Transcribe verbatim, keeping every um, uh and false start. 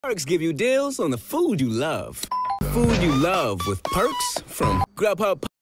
Perks give you deals on the food you love. Food you love with perks from Grubhub.